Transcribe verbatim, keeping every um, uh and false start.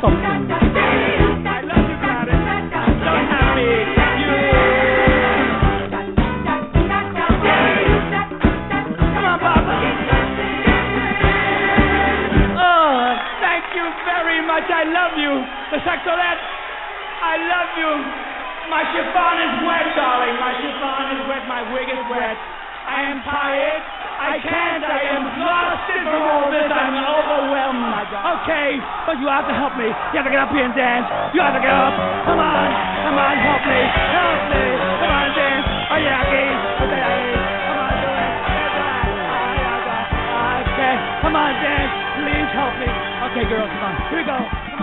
something. I love you, Gladys. So happy. You. Come on, Papa. Oh, thank you very much. I love you. The Sexolettes, I love you. My chiffon is wet, darling. My chiffon is wet. My wig is wet. I am tired. I can't. I am exhausted from all this. I'm overwhelmed, my God. Okay, but you have to help me. You have to get up here and dance. You have to get up. Come on. Come on, help me. Help me. Come on, dance. Oh, yeah, okay. Okay, come on, do it. Okay, come on, dance. Please help me. Okay, girls, come on. Here we go.